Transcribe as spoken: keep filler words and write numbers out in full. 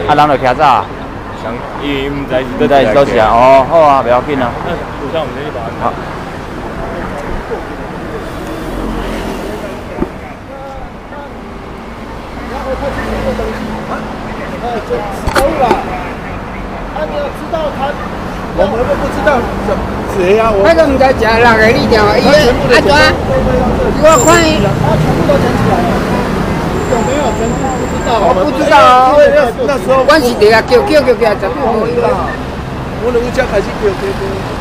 啊，人就徛早啊。 想，伊唔知是不知是倒时啊？哦，好啊，不要紧啊。 有啥唔知吧？ 好。 走了。啊，你要知道他，我们都不知道谁呀？我那个唔知食六个你条，伊啊怎？我看伊， 他全部都捡起来了。有没有全部不知道？ 我不知道啊。 因为那那时候， 我是伫个叫叫叫叫，绝对无伊啦。 我的物价还是叫叫叫。